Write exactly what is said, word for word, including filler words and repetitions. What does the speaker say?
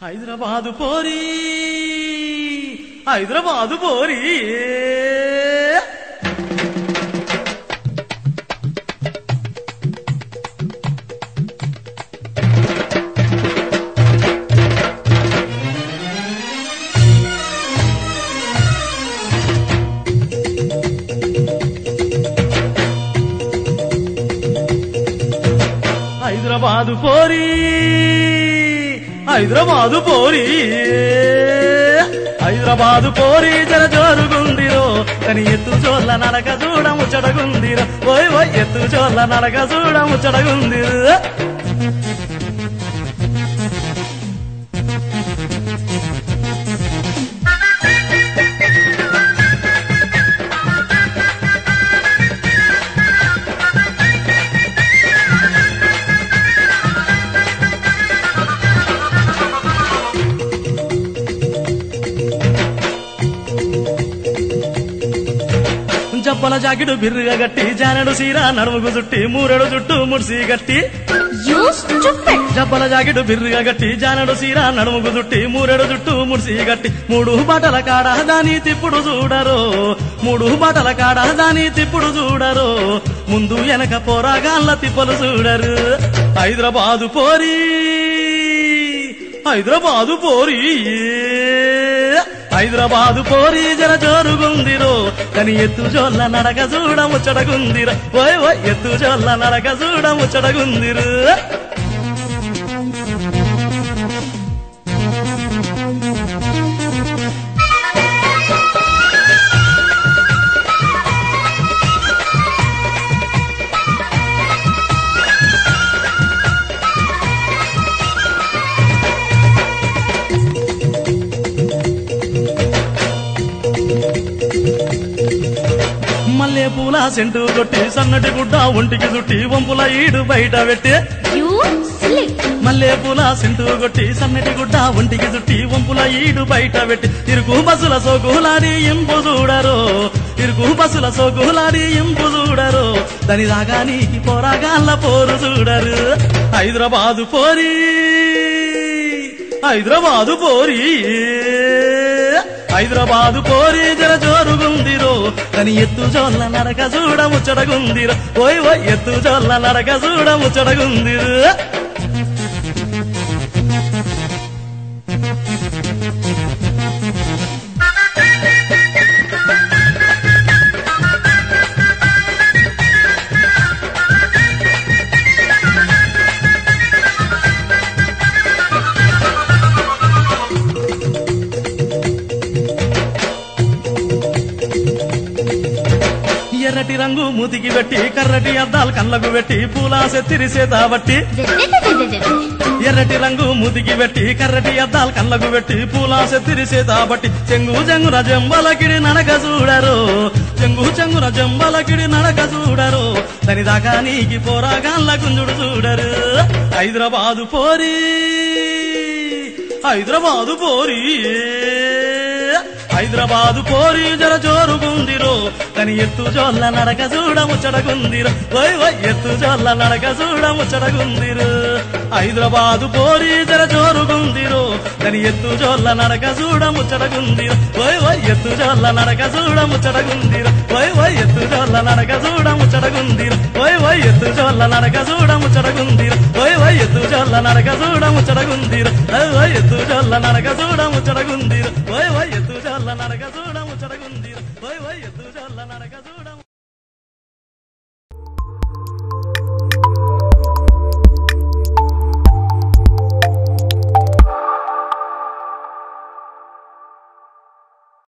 హైదరాబాదు పోరి హైదరాబాదు పోరి హైదరాబాదు పోరి హైదరాబాదు పోరి హైదరాబాదు పోరి జర జోరుగుందిరో కని ఎత్తు చోళ్ళ నడక చూడ ముచ్చటగుందిరో ఓయ్ ఓయ్ ఎత్తు చోళ్ళ నడక చూడ ముచ్చటగుందిరో జబ్బల జాకెడు బిర్రుగా గట్టి జానడు సీర నడుముకు చుట్టి మూరెడు చుట్టూ ముడిసి గట్టి జబ్బల జాకెడు బిర్రుగా గట్టి జానడు సీర నడుముకు చుట్టి మూరెడు చుట్టూ ముడిసి గట్టి మూడు బాటల కాడ దాని తిప్పుడు చూడరు మూడు బాటల కాడ దాని తిప్పుడు చూడరు ముందు వెనక పోరాగాళ్ళ తిప్పలు చూడరు హైదరాబాదు పోరి హైదరాబాదు పోరి హైదరాబాదు పోరి జర జోరుగుందిరో కని ఎత్తు జోళ్ళ నడక చూడ ముచ్చటగుందిరో ఓయ్ ఓయ్ ఎత్తు జోళ్ళ నడక చూడ ముచ్చటగుందిరు మల్లె పూల సెంటు కొట్టి సన్నటి గుడ్డ ఒంటికి చుట్టి వంపుల ఈడు బయట పెట్టి మల్లె పూల సెంటు కొట్టి సన్నటి గుడ్డ ఒంటికి చుట్టి వంపుల ఈడు బయట పెట్టి ఇరుకు బస్సుల సోకులాడి ఇంపు చూడరు ఇరుకు బస్సుల సోకులాడి ఇంపు చూడరు దాని దాకా నీకి పోరాగాళ్ళ పోరు చూడరు హైదరాబాదు పోరి హైదరాబాదు పోరి హైదరాబాదు పోరి జర జోరుగుందిరో కని ఎత్తు జోళ్ళ నడక చూడ ముచ్చటగుందిరో ఓయ్ ఓయ్ ఎత్తు జోళ్ళ నడక చూడ ముచ్చటగుందిరు ఎర్రటి రంగు మూతికి పెట్టి కర్రటి అద్దాలు కళ్ళకు పెట్టి పూలా సెత్తిరి సేతాబట్టి ఎర్రటి రంగు మూతికి పెట్టి కర్రటి అద్దాలు కళ్ళకు పెట్టి పూలా సెత్తిరి సేతాబట్టి చెంగు చెంగున జంబలకిడి నడక చూడరు చెంగు చెంగున జంబలకిడి నడక చూడరు దాని దాకా నీకి పోరాగాళ్ళ గుంజుడు చూడరు హైదరాబాదు పోరి హైదరాబాదు పోరి హైదరాబాదు పోరి జర జోరుగుందిరో కని ఎత్తు జోళ్ళ నడక చూడ ముచ్చటగుందిరో ఓయ్ ఓయ్ ఎత్తు జోళ్ళ నడక చూడ ముచ్చటగుందిరు హైదరాబాదు పోరి జర జోరుగుందిరో కని ఎత్తు జోళ్ళ నడక చూడ ముచ్చటగుందిరో ఓయ్ ఓయ్ ఎత్తు జోళ్ళ నడక చూడ ముచ్చటగుందిరో ఓయ్ ఓయ్ ఎత్తు జోళ్ళ నడక చూడ ముచ్చటగుందిరో ఓయ్ ఓయ్ ఎత్తు జోళ్ళ నడక చూడ ముచ్చటగుందిరో ఓయ్ ఓయ్ ఎత్తు జోళ్ళ నడక చూడ ముచ్చటగుందిరో ఓయ్ ఓయ్ ఎత్తు జోళ్ళ నడక చూడ ముచ్చటగుందిరో ఓయ్ ఓయ్ ఎత్తు జోళ్ళ నడక చూడ ముచ్చటగుందిరో